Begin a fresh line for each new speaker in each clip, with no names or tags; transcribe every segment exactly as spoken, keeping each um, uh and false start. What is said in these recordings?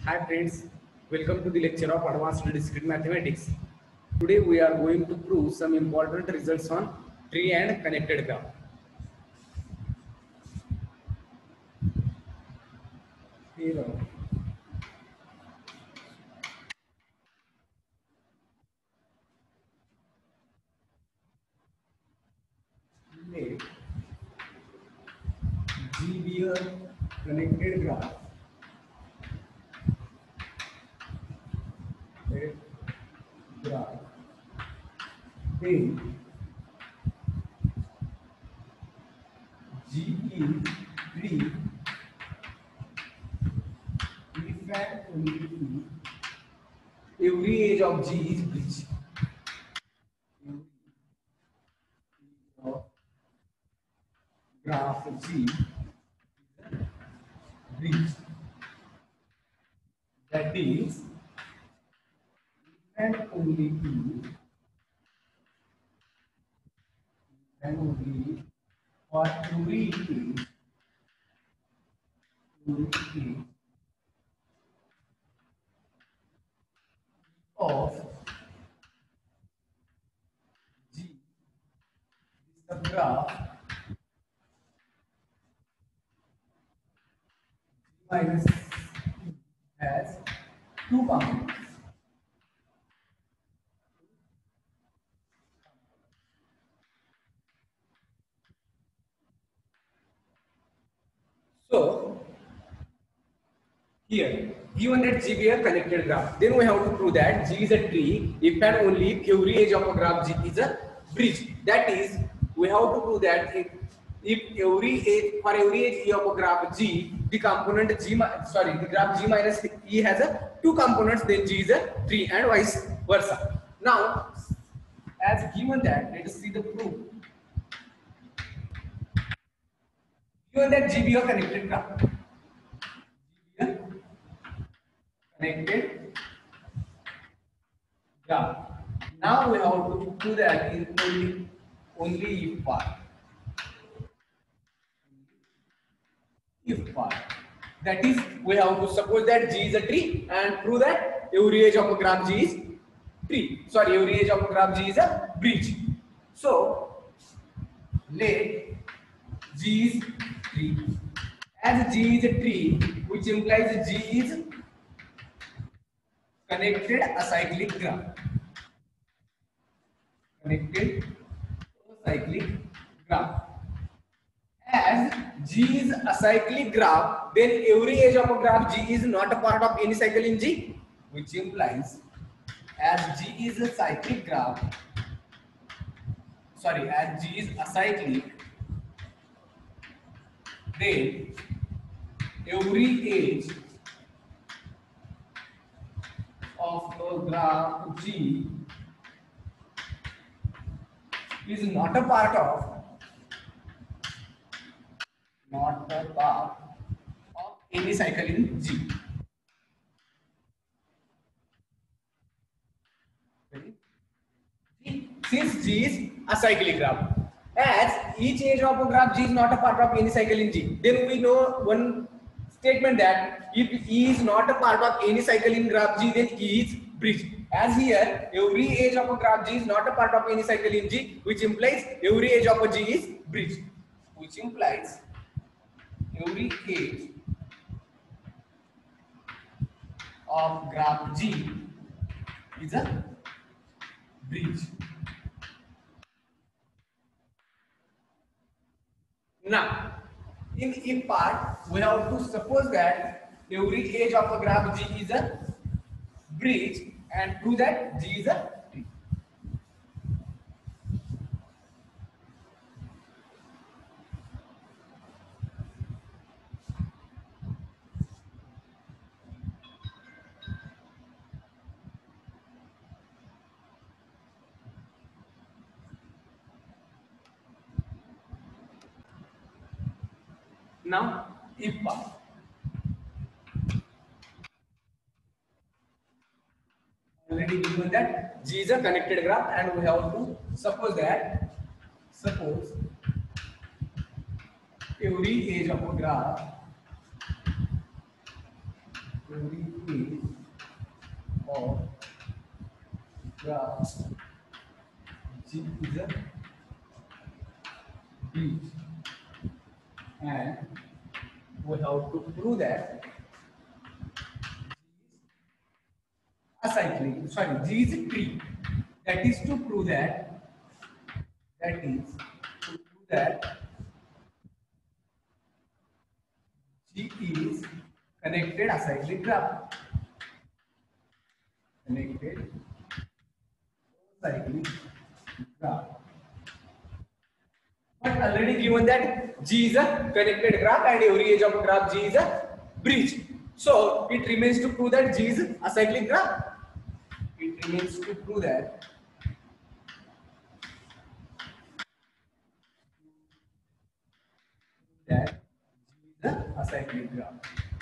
Hi friends, welcome to the lecture of Advanced Discrete Mathematics. Today we are going to prove some important results on tree and connected graph. Here, let G be a connected graph. Let graph. Then G is tree if and only if every edge of G is bridge. Every edge of graph G bridge. That is and only if and only for every edge, every edge of G, this is the graph G minus E has two components. So here, given that G be a connected graph, then we have to prove that G is a tree if and only if every edge of a graph G is a bridge. That is, we have to prove that if, if every edge for every edge E of a graph G, the component G sorry the graph G minus E has a two components, then G is a tree and vice versa. Now, as given that, let us see the proof. Given that G be a connected graph, G be a connected graph. Now we have to do that in only only if part. If part. That is, we have to suppose that G is a tree and prove that every edge of a graph G is tree. Sorry, every edge of a graph G is a bridge. So let G is tree. As G is a tree, which implies G is connected acyclic graph. Connected acyclic graph. As G is a cyclic graph, then every edge of a graph G is not a part of any cycle in G, which implies as G is a cyclic graph, sorry, as G is acyclic, then every edge of a graph G is not a part of not a part of any cycle in G. Since G is a cyclic graph, as each edge of a graph G is not a part of any cycle in G, then we know one statement that if E is not a part of any cycle in graph G, then E is bridge. As here, every edge of a graph G is not a part of any cycle in G, which implies every edge of a G is bridge, which implies every edge of graph G is a bridge. Now, in if part, we have to suppose that every edge of a graph G is a bridge and prove that G is a tree. Now, if part. Already given that G is a connected graph and we have to suppose that suppose every edge of a graph every edge of graph G is a bridge, and we have to prove that a cyclic, sorry, G is a tree. That is to prove that, that is to prove that G is connected acyclic graph. Connected acyclic graph. But already given that G is a connected graph and every edge of a graph G is a bridge. So it remains to prove that G is a acyclic graph. It remains to prove that that G is a acyclic graph.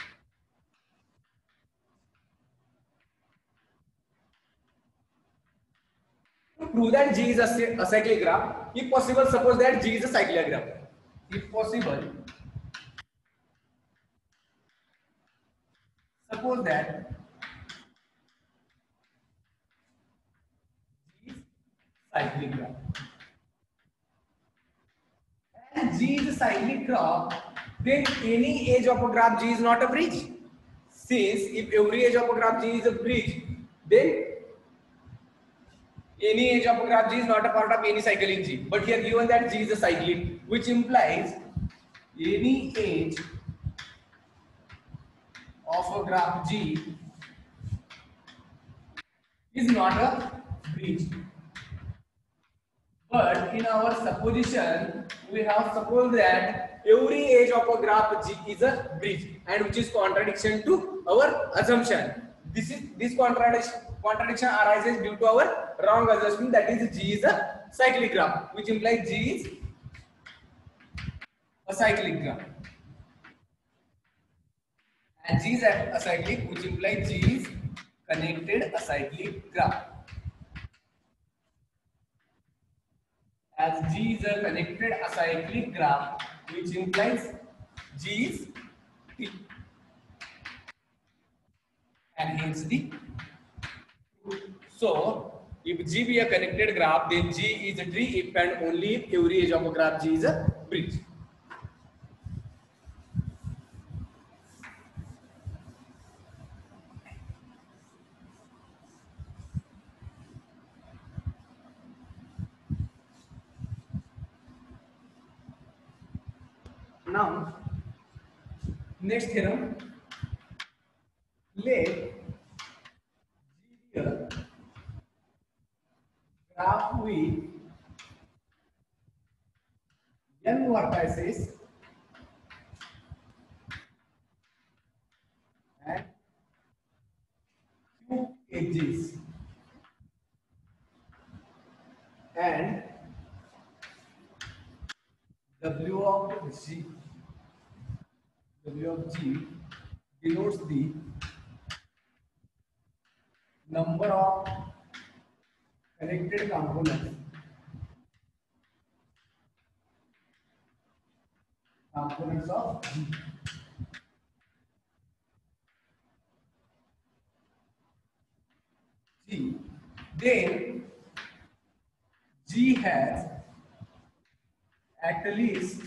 To prove that G is a acyclic graph, if possible, suppose that G is a cyclic graph. If possible, suppose that G is cyclic graph. And G is a cyclic graph, then any edge of a graph G is not a bridge. Since if every edge of a graph G is a bridge, then any edge of a graph G is not a part of any cycle in G. But here given that G is a cyclic, which implies any edge of a graph G is not a bridge. But in our supposition, we have supposed that every edge of a graph G is a bridge, and which is contradiction to our assumption. This is this contradiction contradiction arises due to our wrong assumption, that is G is a cyclic graph, which implies G is a cyclic graph, and G is a cyclic, which implies G is connected acyclic graph. As G is a connected acyclic graph, which implies G is T, and hence the. So, if G be a connected graph, then G is a tree if and only if every edge of a graph G is a bridge. Now, next theorem, let G be a graph with n vertices and q edges, and W of G, W of G denotes the number of connected components components of G. G. Then G has at least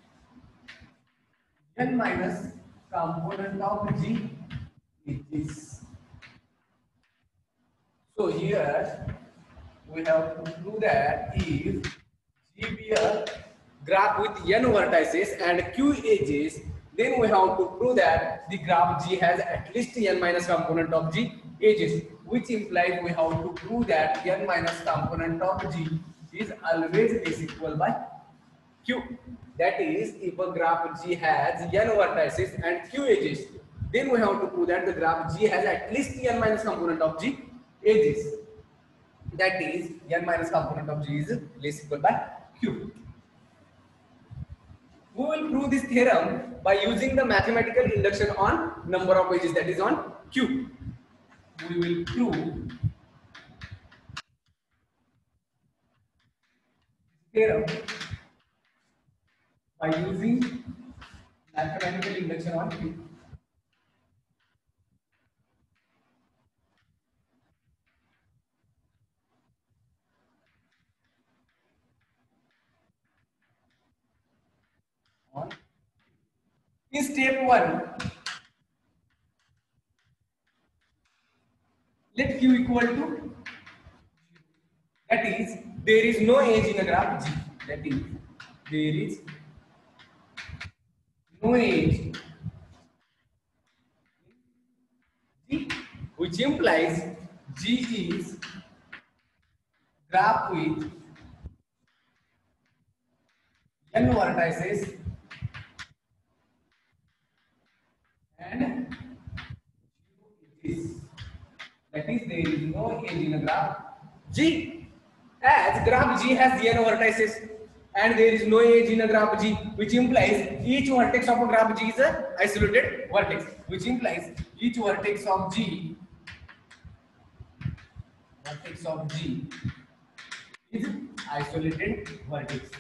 n minus component of G edges. So here we have to prove that if G be a graph with n vertices and q edges, then we have to prove that the graph G has at least n minus component of G edges, which implies we have to prove that n minus component of G is always is equal by q. That is, if a graph G has n vertices and q edges, then we have to prove that the graph G has at least n minus component of G edges. That is, n minus component of G is less equal by q. We will prove this theorem by using the mathematical induction on number of edges, that is on q. We will prove theorem by using mathematical induction on q. In step one, let q equal to, that is, there is no edge in a graph G. That is, there is no edge G, which implies G is graph with n vertices and edges. That is, there is no edge in a graph G. As graph G has n vertices and there is no edge in a graph G, which implies each vertex of a graph G is an isolated vertex, which implies each vertex of G, vertex of G is isolated vertex.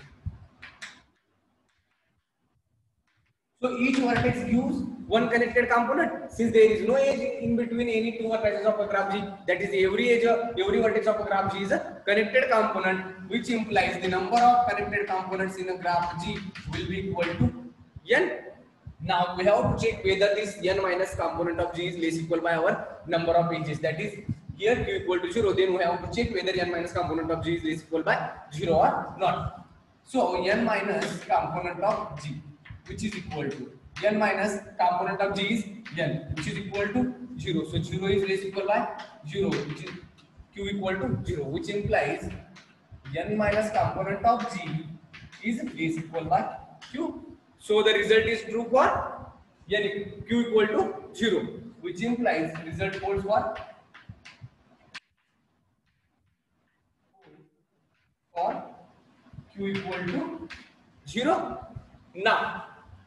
So each vertex gives one connected component. Since there is no edge in between any two vertices of a graph G, that is, every edge, every vertex of a graph G is a connected component, which implies the number of connected components in a graph G will be equal to n. Now we have to check whether this n minus component of G is less equal by our number of edges. That is, here q equal to zero. Then we have to check whether n minus component of G is less equal by zero or not. So n minus component of G, which is equal to n minus component of G is n, which is equal to zero. So zero is less equal by zero, which is q equal to zero, which implies n minus component of G is less equal by q. So the result is true for n q equal to zero, which implies result holds for for q equal to zero. Now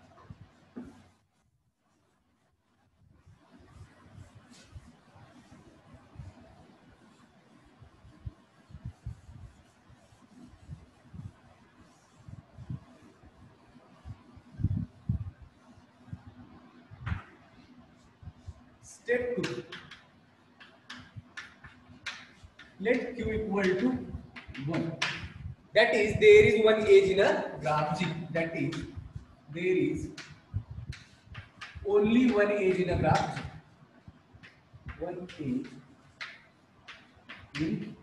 step two, let q equal to one. That is, there is one edge in a graph G. That is, there is only one edge in a graph G. One edge in.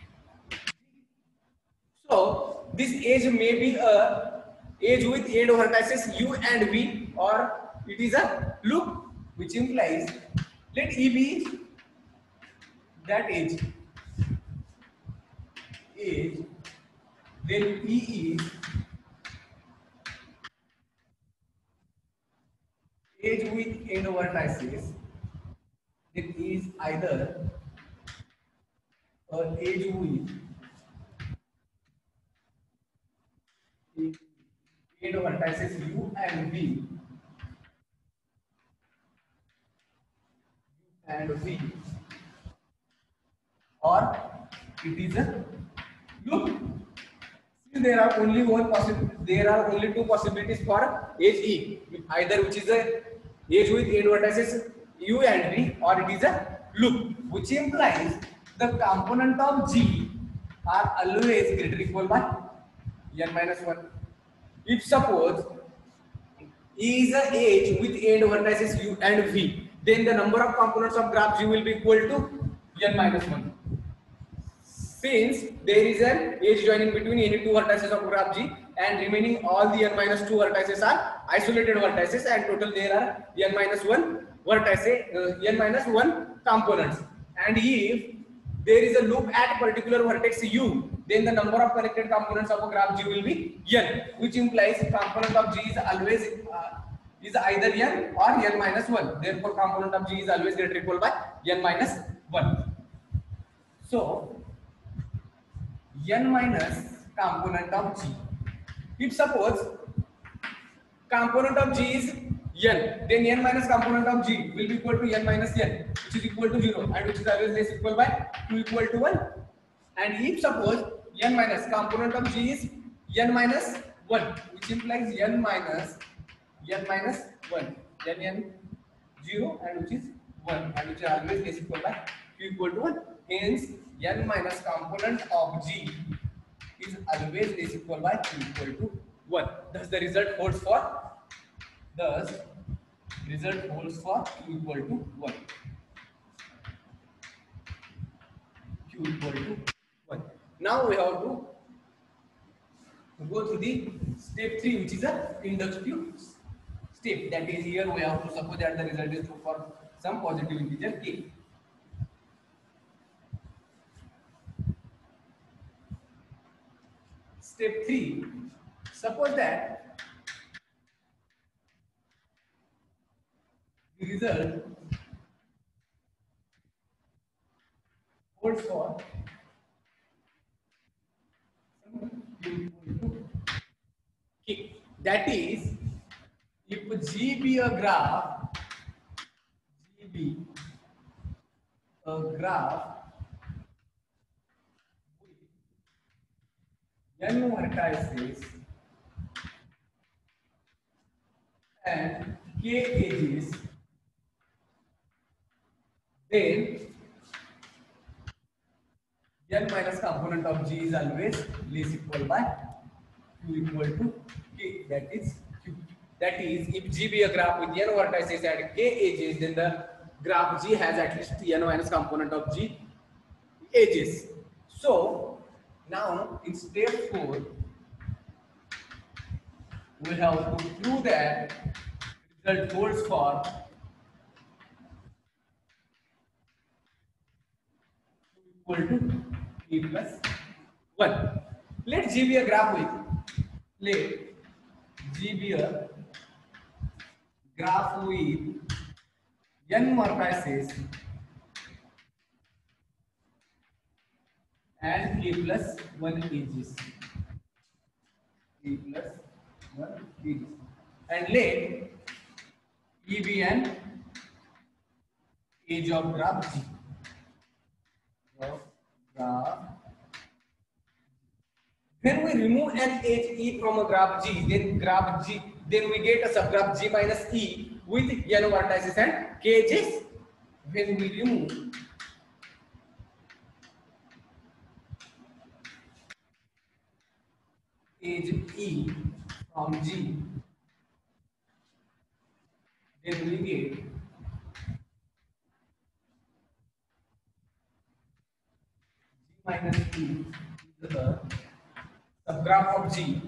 So this edge may be a edge with end vertices u and v, or it is a loop, which implies let E be that edge, edge, then E is edge with end vertices. It is either an edge with end vertices u and v, and v, or it is a loop. Since there are only one possible, there are only two possibilities for edge E, either which is a edge with end vertices u and v, or it is a loop, which implies the component of G are always greater or equal by n minus one. If suppose E is a edge with end vertices u and v, then the number of components of graph G will be equal to n minus one. Since there is an edge joining between any two vertices of graph G, and remaining all the n minus two vertices are isolated vertices, and total there are n minus one vertices, uh, n minus one components. And if there is a loop at particular vertex u, then the number of connected components of a graph G will be n, which implies component of G is always uh, is either n or n minus one. Therefore, component of G is always greater or equal by n minus one. So n minus component of G. If suppose component of G is n, then n minus component of G will be equal to n minus n, which is equal to zero, and which is always less equal by two equal to one. And if suppose n minus component of G is n minus one, which implies n minus n minus one, then n zero, and which is one, and which is always less equal by two equal to one. Hence, n minus component of G is always less equal by two equal to one. Thus, the result holds for Thus, result holds for q equal to one. Q equal to one. Now we have to go to the step three, which is a inductive step. That is, here we have to suppose that the result is true for some positive integer k. Step three, suppose that the result holds for q equal to k. That is, if G be a graph, G be a graph with n vertices and k edges, then n minus component of G is always less equal by q equal to k. That is q. That is, if G be a graph with n vertices and k edges, then the graph G has at least n minus component of G edges. So now in step four, we have to prove that result holds for equal to k plus one. Let G be a graph with let G be a graph with n vertices and k plus one edges. K plus one edges. And let E be an edge of graph G. Of graph. When we remove an edge E from a graph G, then graph G, then we get a subgraph G minus E with n vertices and k edges. When we remove edge E from G, then we get G minus E is the subgraph of G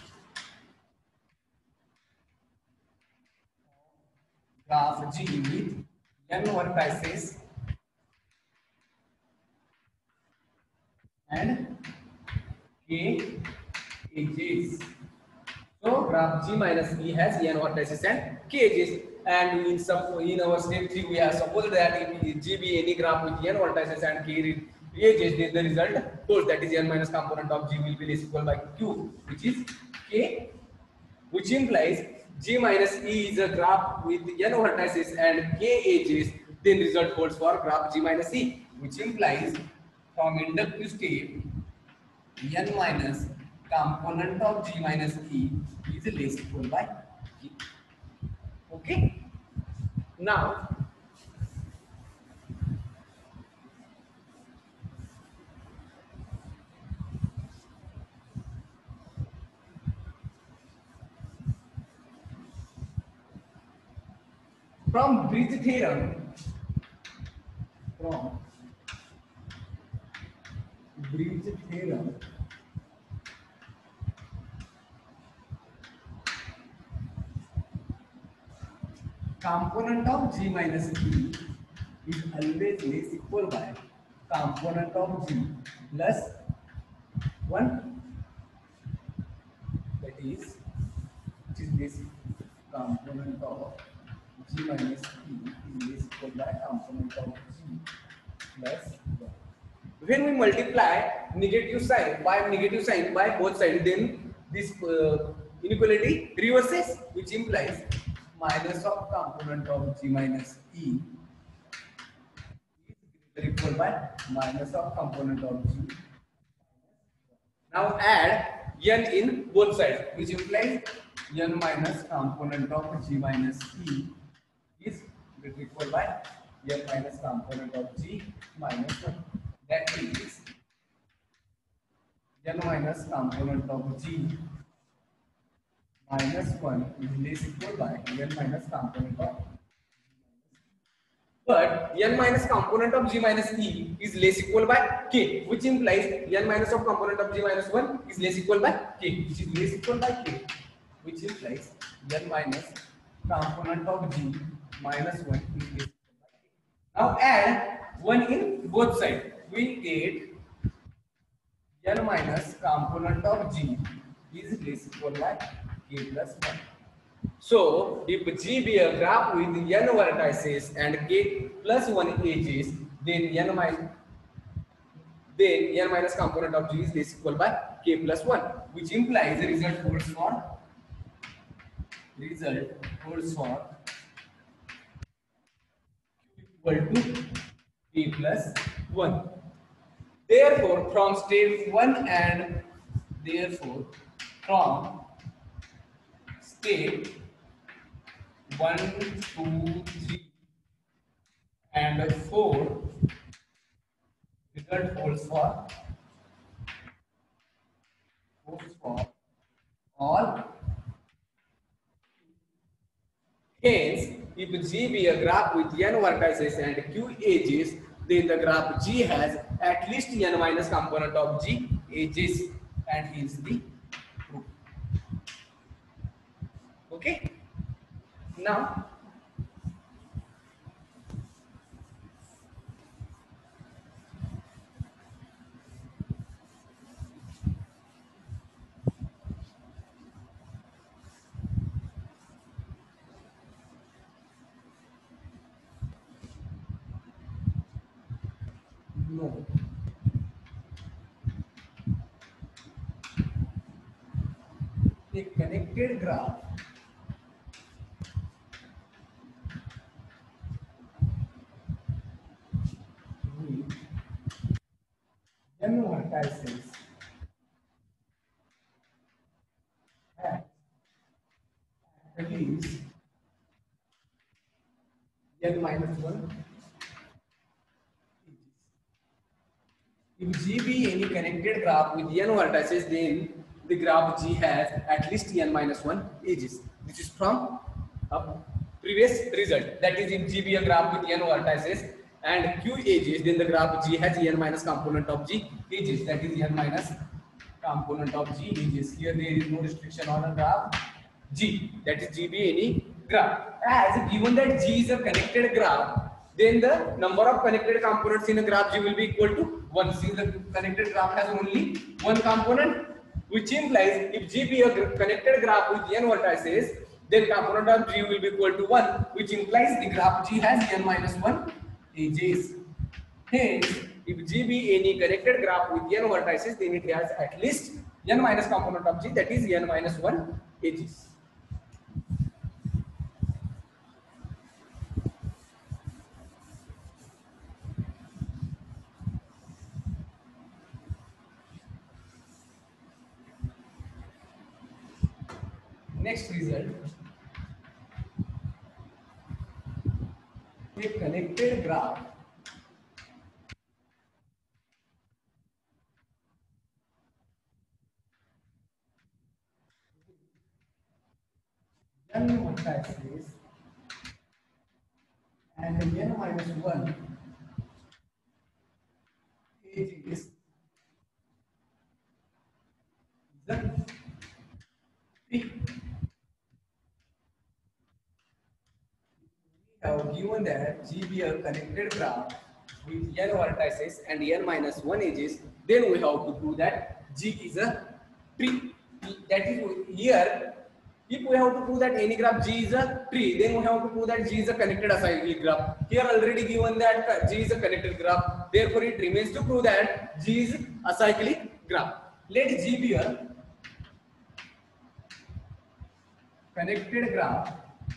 graph G with n vertices and k edges. So graph G minus E has n vertices and k edges. And in some in our step three, we have supposed that if G be any graph with n vertices and k edges, then the result holds, that is n minus component of G will be less equal by q, which is k, which implies G minus E is a graph with n vertices and k edges, then result holds for graph G minus E, which implies from inductive step n minus component of G minus E is less equal by k. Okay. Now from bridge theorem, from bridge theorem, component of G minus E is always less equal by component of G plus one. That is, which is this component of G minus E is less equal by component of G plus one. When we multiply negative sign by negative sign by both sides, then this uh, inequality reverses, which implies minus of component of G minus E is equal by minus of component of G. Now add n in both sides, which implies n minus component of G minus E is equal by n minus component of G minus one. That is n minus component of G minus one is less equal by n minus component of, but n minus component of g minus e is less equal by k, which implies n minus of component of g minus one is less equal by k, which is less equal by k, which implies n minus component of g minus one is less equal by k. Now add one in both sides. We get n minus component of g is less equal by k plus one. So, if G be a graph with n vertices and k plus one edges, then n minus then n minus component of G is less equal by k plus one, which implies the result holds for result holds for equal to k plus one. Therefore, from step one and therefore from step one, two, three, and four, result holds for holds for all. Hence, if G be a graph with n vertices and q edges, then the graph G has at least n minus component of G edges, and hence the proof. Okay. Now, no. A connected graph with n vertices has at least n minus one. If G be any connected graph with n vertices, then the graph G has at least n minus one edges. This is from a previous result. That is, if G be a graph with n vertices and q edges, then the graph G has n minus component of G edges. That is n minus component of G edges. Here there is no restriction on a graph G. That is G be any graph. As given that G is a connected graph, then the number of connected components in a graph G will be equal to one. Since the connected graph has only one component, which implies if G be a connected graph with n vertices, then component of G will be equal to one, which implies the graph G has n minus one edges. Hence, if G be any connected graph with n vertices, then it has at least n minus component of G, that is n minus one edges. Next result, a connected graph n vertices and n minus one edges the P. Have given that G be a connected graph with n vertices and n minus one edges, then we have to prove that G is a tree. That is, here, if we have to prove that any graph G is a tree, then we have to prove that G is a connected acyclic graph. Here already given that G is a connected graph, therefore it remains to prove that G is a acyclic graph. Let G be a connected graph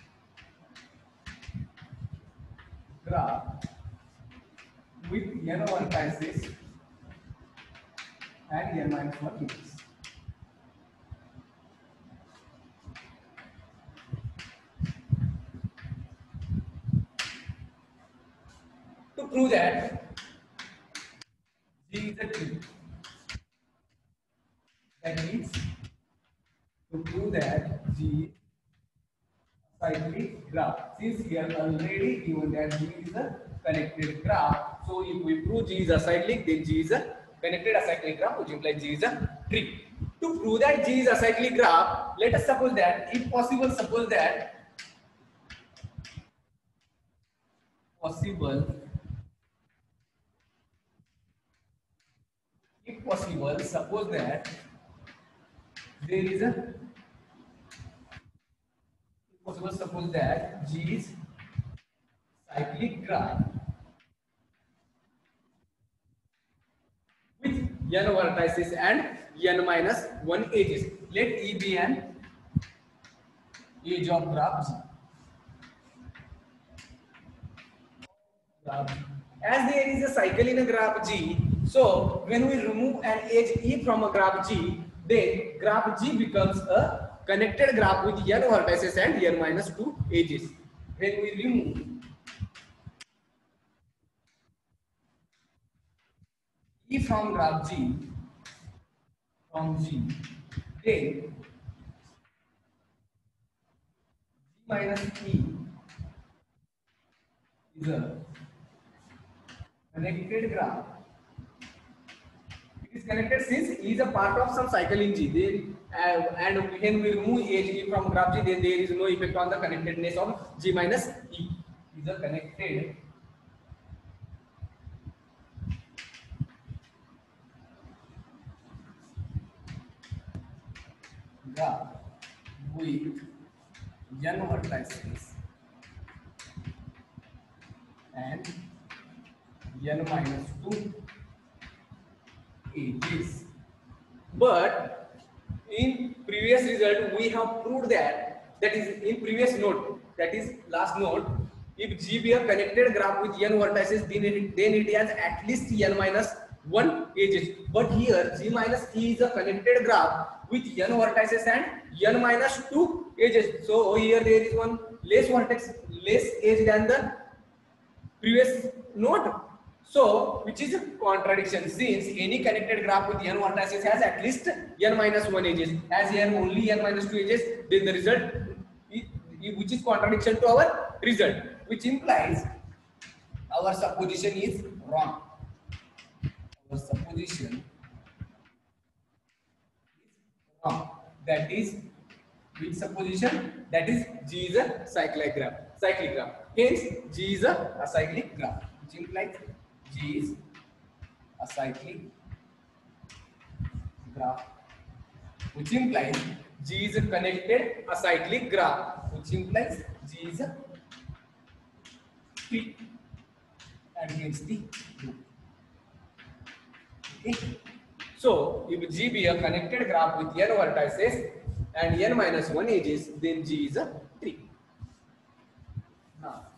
graph with n vertices and n minus one edges. To prove that G is a tree, that means to prove that G G cyclic graph. Since here already given that G is a connected graph, so if we prove G is acyclic, then G is a connected acyclic graph, which implies G is a tree. To prove that G is acyclic graph, let us suppose that, if possible, suppose that possible, if possible, suppose that there is a, if possible, suppose that G is cyclic graph with n vertices and n minus one edges. Let E be an edge of graph G. As there is a cycle in a graph G, so when we remove an edge E from a graph G, then graph G becomes a connected graph with n vertices and n minus two edges. When we remove E from graph G, from G, then G minus E is a connected graph. It is connected since E is a part of some cycle in G. Then, uh, and when we remove edge E from graph G, then there is no effect on the connectedness of G minus E. It is a connected graph with n vertices and n minus two edges. But in previous result we have proved that, that is in previous note, that is last note, if G be a connected graph with n vertices, then it, then it has at least n minus one edges. But here G minus E is a connected graph with n vertices and n minus two edges. So here there is one less vertex, less edge than the previous node. So which is a contradiction, since any connected graph with n vertices has at least n minus one edges. As here only n minus two edges, then the result, which is contradiction to our result, which implies our supposition is wrong. Our supposition is wrong. That is, which supposition? That is G is a cyclic graph. Cyclic graph. Hence, G is a acyclic graph, which implies G is a cyclic graph, which implies G is a connected acyclic graph, which implies G is a tree, and hence the loop. Okay. So, if G be a connected graph with n vertices and n minus one edges, then G is a tree. Now,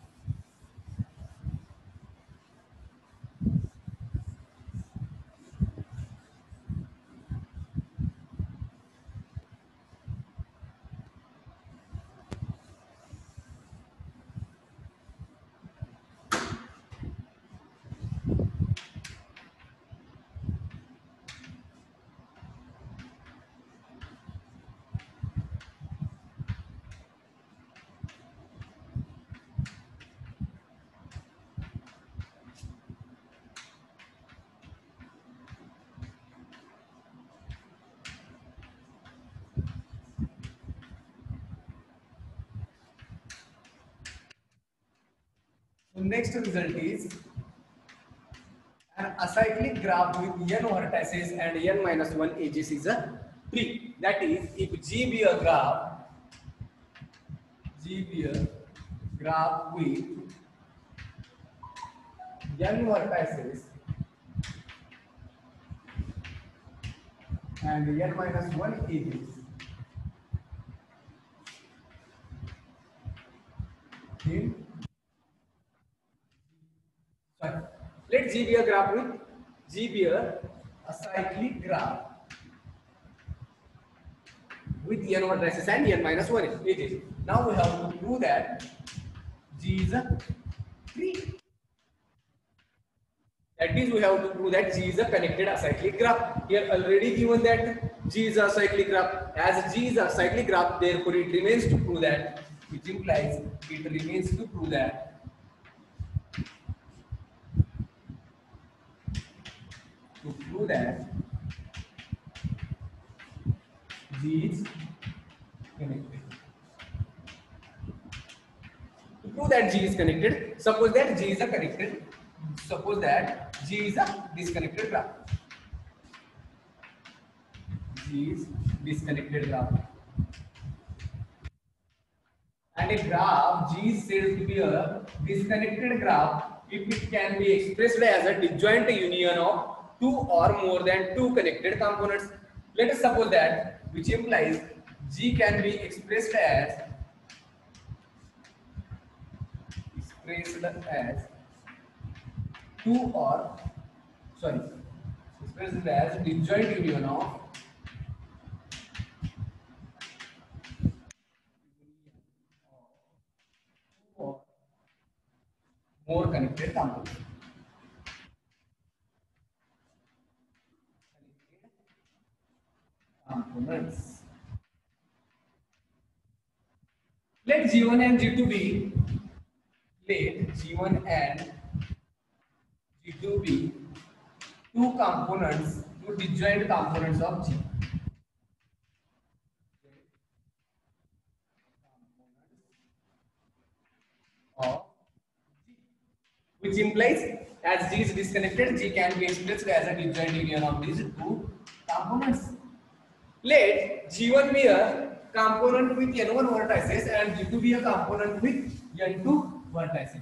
So next result is an acyclic graph with n vertices and n minus one edges is a tree. That is, if G be a graph, G be a graph with n vertices and n minus one edges, then sorry, let G be a graph with G be a acyclic graph with n vertices and n minus one edges. Now we have to prove that G is a tree. That is, we have to prove that G is a connected acyclic graph. Here already given that G is a cyclic graph. As G is a cyclic graph, therefore it remains to prove that, which implies it remains to prove that to prove that G is connected. To prove that G is connected, suppose that G is a connected, suppose that G is a disconnected graph. G is disconnected graph. And a graph G is said to be a disconnected graph if it can be expressed as a disjoint union of two or more than two connected components. Let us suppose that, which implies G can be expressed as expressed as two or sorry expressed as disjoint union of or more connected components. Components. Let G one and G two be let G one and G two be two components, two disjoint components of G. Of G. Which implies as G is disconnected, G can be expressed as a disjoint union of these two components. Let G one be a component with N one vertices and G two be a component with N two vertices.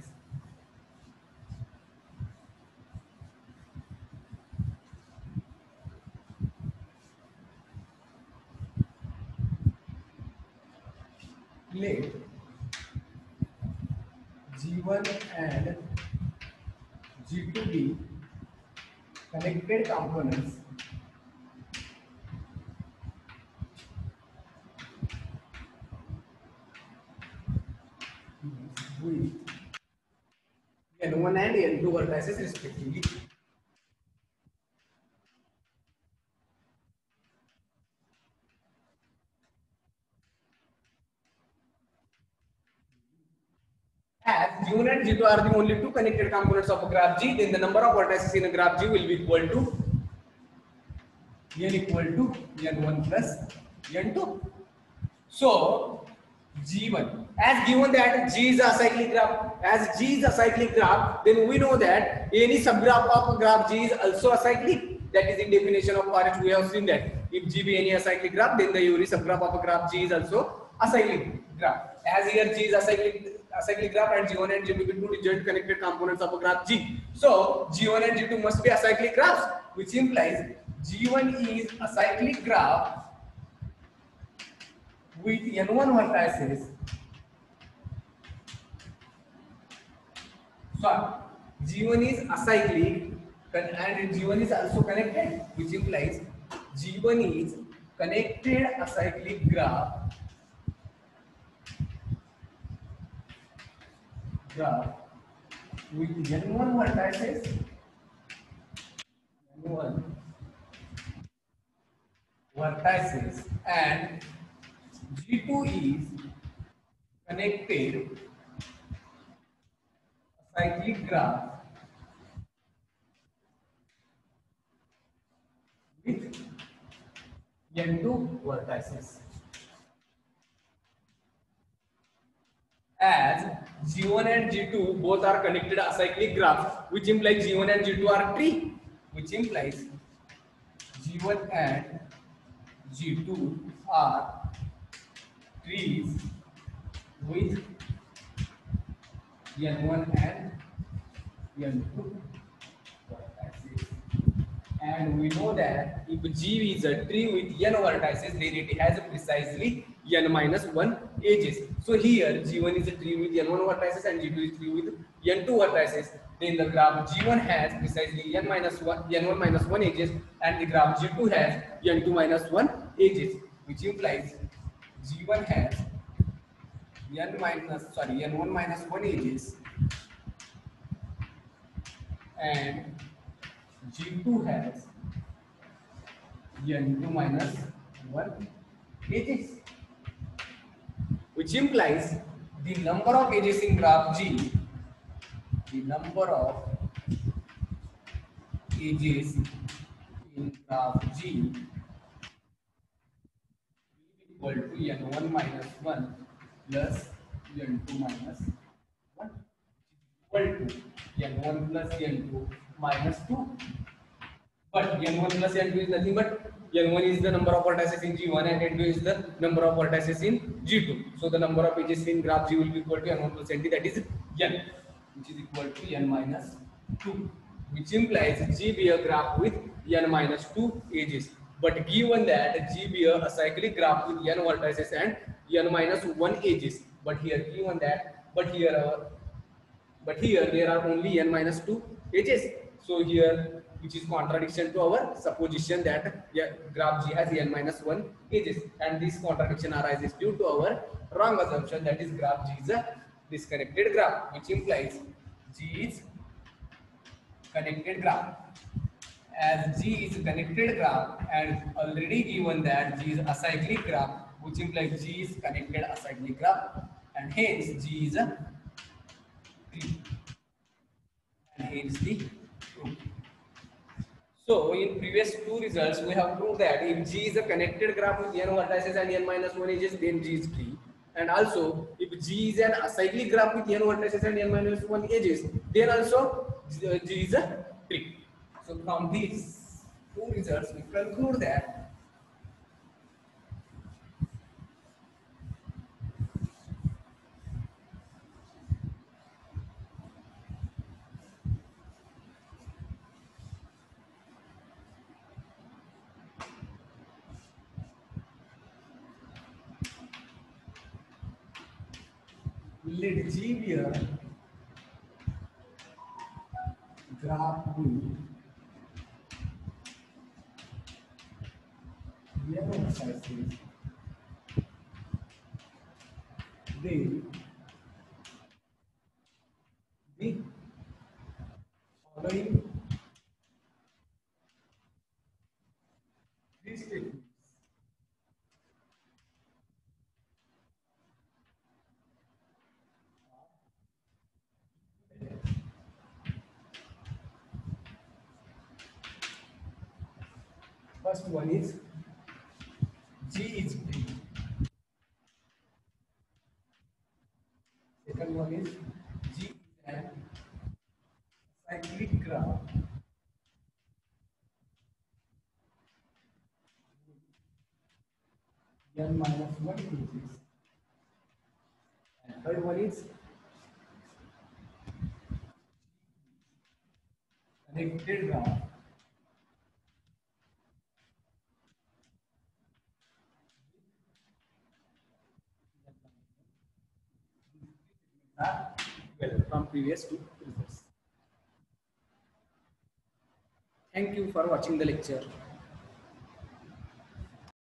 Let G one and G two be connected components with N one and N two vertices respectively. As G one and G two are the only two connected components of a graph G, then the number of vertices in a graph G will be equal to N equal to N one plus N two. So G one, as given that G is a cyclic graph, as G is a cyclic graph, then we know that any subgraph of a graph G is also acyclic. That is in definition of Forest. We have seen that if G be any acyclic graph, then the every subgraph of a graph G is also acyclic graph. As here G is acyclic acyclic graph and G one and G two be two disjoint connected components of a graph G. So G one and G two must be acyclic graphs, which implies G one is a cyclic graph with N one vertices. So G one is acyclic and G one is also connected, which implies G one is connected acyclic graph graph with N one vertices, N one vertices, and G two is connected acyclic graph with N two vertices. As G one and G two both are connected acyclic graphs, which implies G one and G two are tree, which implies G one and G two are trees with N one and N two vertices. And we know that if G is a tree with N vertices, then it has precisely N minus one edges. So here G one is a tree with N one vertices and G two is a tree with N two vertices. Then the graph G one has precisely N minus one, N one minus one edges, and the graph G two has N two minus one edges, which implies G one has N minus sorry N one minus one edges and G two has N two minus one edges, which implies the number of edges in graph G, the number of edges in graph G will be equal to n one minus one plus n two minus one, equal to n one plus n two minus two. But n one plus n two is nothing but n one is the number of vertices in G one and n two is the number of vertices in G two. So the number of edges in graph G will be equal to n one plus n two, that is n, which is equal to n minus two, which implies G be a graph with n minus two edges. But given that G be a acyclic graph with n vertices and n minus one edges, but here given that, but here our but here there are only n minus two edges. So here, which is contradiction to our supposition that yeah, graph G has n minus one edges, and this contradiction arises due to our wrong assumption, that is graph G is a disconnected graph, which implies G is connected graph. As G is a connected graph and already given that G is acyclic graph, which implies G is connected acyclic graph, and hence G is a and hence the proof. So in previous two results we have proved that if G is a connected graph with n vertices and n minus one edges, then G is tree. And also if G is an acyclic graph with n vertices and n minus one edges, then also G is a tree. So from these two results we conclude that let G be a graph with n vertices, then the following three statements first one is G is tree. Second one is G is an cyclic graph n minus one edges. And third one is connected graph are well from previous two results. Thank you for watching the lecture.